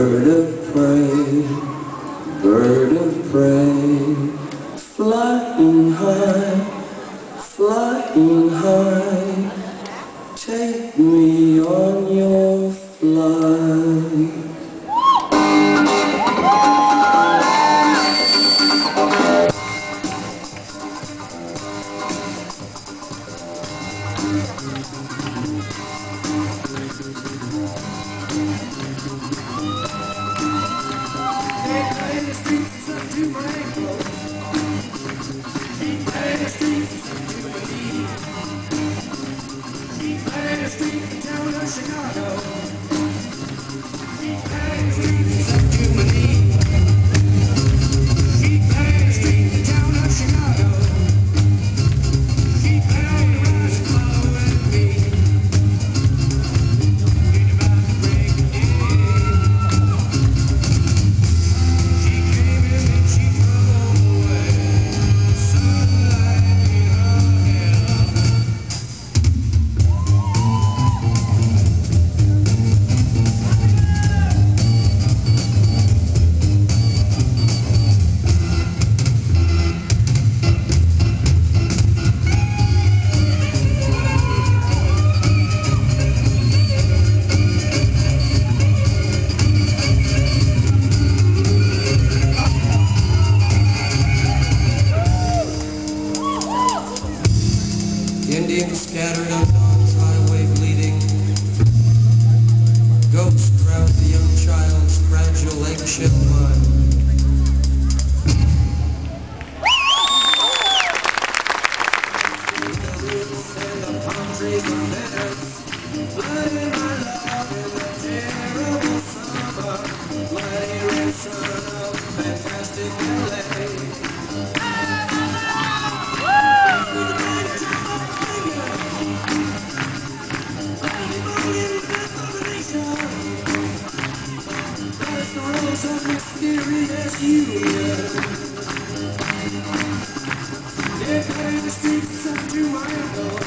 Bird of prey, bird of prey, flying high, take me on your flight. Indians scattered on Dawn's highway bleeding. Goats crowd the young child's fragile eggshell mind. And the palm trees are theirs. Bloody my love in the terrible summer. Bloody red sun of fantastic LA. Of mysterious union. They're playing the streets up to my elbow.